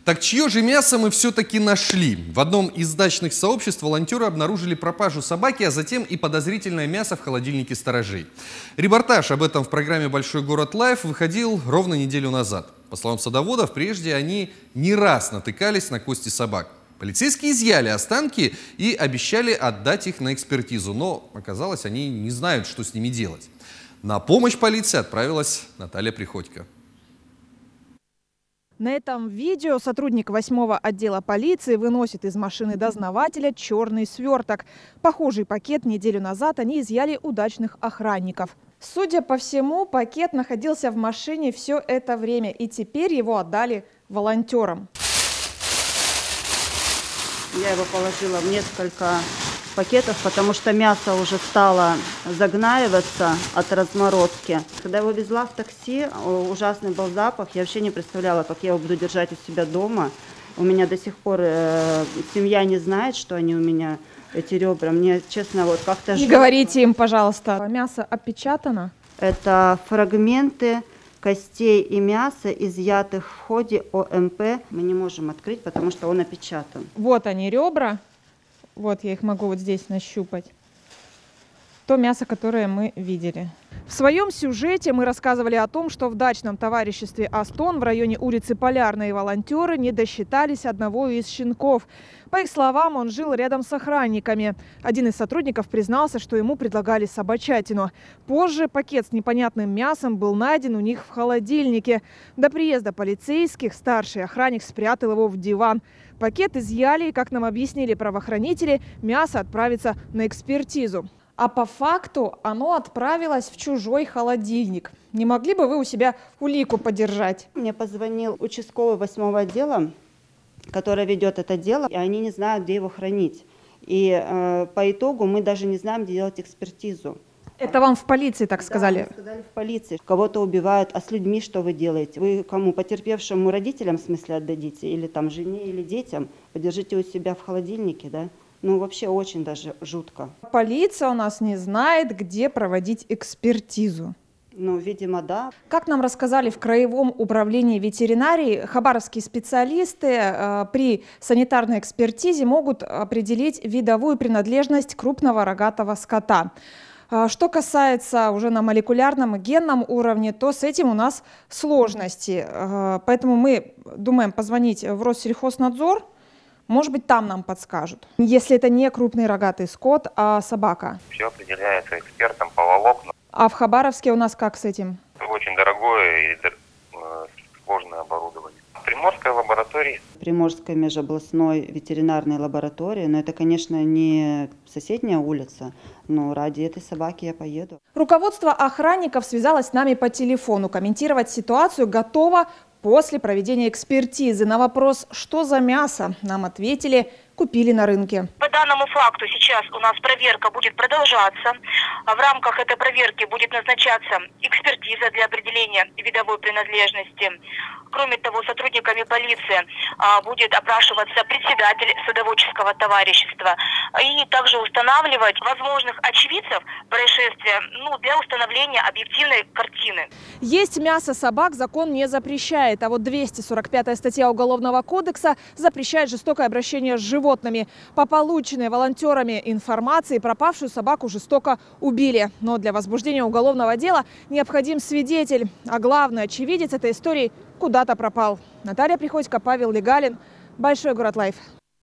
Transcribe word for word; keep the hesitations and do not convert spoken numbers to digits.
Так чье же мясо мы все-таки нашли? В одном из дачных сообществ волонтеры обнаружили пропажу собаки, а затем и подозрительное мясо в холодильнике сторожей. Репортаж об этом в программе «Большой город Лайв» выходил ровно неделю назад. По словам садоводов, прежде они не раз натыкались на кости собак. Полицейские изъяли останки и обещали отдать их на экспертизу, но оказалось, они не знают, что с ними делать. На помощь полиции отправилась Наталья Приходько. На этом видео сотрудник восьмого отдела полиции выносит из машины дознавателя черный сверток. Похожий пакет неделю назад они изъяли у дачных охранников. Судя по всему, пакет находился в машине все это время, и теперь его отдали волонтерам. Я его положила в несколько пакетов, потому что мясо уже стало загнаиваться от разморозки. Когда его везла в такси, ужасный был запах. Я вообще не представляла, как я его буду держать у себя дома. У меня до сих пор э, семья не знает, что они у меня, эти ребра. Мне, честно, вот как-то... Не говорите им, пожалуйста. Мясо опечатано? Это фрагменты костей и мяса, изъятых в ходе О М П. Мы не можем открыть, потому что он опечатан. Вот они, ребра. Вот я их могу вот здесь нащупать. То мясо, которое мы видели. В своем сюжете мы рассказывали о том, что в дачном товариществе «Астон» в районе улицы Полярной волонтеры не досчитались одного из щенков. По их словам, он жил рядом с охранниками. Один из сотрудников признался, что ему предлагали собачатину. Позже пакет с непонятным мясом был найден у них в холодильнике. До приезда полицейских старший охранник спрятал его в диван. Пакет изъяли, и, как нам объяснили правоохранители, мясо отправится на экспертизу. А по факту оно отправилось в чужой холодильник. Не могли бы вы у себя улику подержать? Мне позвонил участковый восьмого отдела, который ведет это дело, и они не знают, где его хранить. И э, по итогу мы даже не знаем, где делать экспертизу. Это вам в полиции так сказали? Да, сказали в полиции. Кого-то убивают, а с людьми что вы делаете? Вы кому? Потерпевшему родителям, в смысле, отдадите? Или там жене, или детям? Подержите у себя в холодильнике, да? Ну, вообще очень даже жутко. Полиция у нас не знает, где проводить экспертизу. Ну, видимо, да. Как нам рассказали в Краевом управлении ветеринарии, хабаровские специалисты э, при санитарной экспертизе могут определить видовую принадлежность крупного рогатого скота. Что касается уже на молекулярном и генном уровне, то с этим у нас сложности. Поэтому мы думаем позвонить в Россельхознадзор. Может быть, там нам подскажут. Если это не крупный рогатый скот, а собака. Все определяется экспертом по волокнам. А в Хабаровске у нас как с этим? Очень дорогое и сложное оборудование. В Приморской лаборатории. Приморской межобластной ветеринарной лаборатории. Но это, конечно, не соседняя улица, но ради этой собаки я поеду. Руководство охранников связалось с нами по телефону. Комментировать ситуацию готово после проведения экспертизы. На вопрос, что за мясо, нам ответили: купили на рынке. По данному факту сейчас у нас проверка будет продолжаться. В рамках этой проверки будет назначаться экспертиза для определения видовой принадлежности. Кроме того, сотрудниками полиции будет опрашиваться председатель садоводческого товарищества и также устанавливать возможных очевидцев происшествия, ну, для установления объективной картины. Есть мясо собак закон не запрещает, а вот двести сорок пятая статья Уголовного кодекса запрещает жестокое обращение с животными. По полученной волонтерами информации пропавшую собаку жестоко убили. Но для возбуждения уголовного дела необходим свидетель, а главный очевидец этой истории куда-то пропал. Наталья Приходько, Павел Легалин, Большой город Лайв.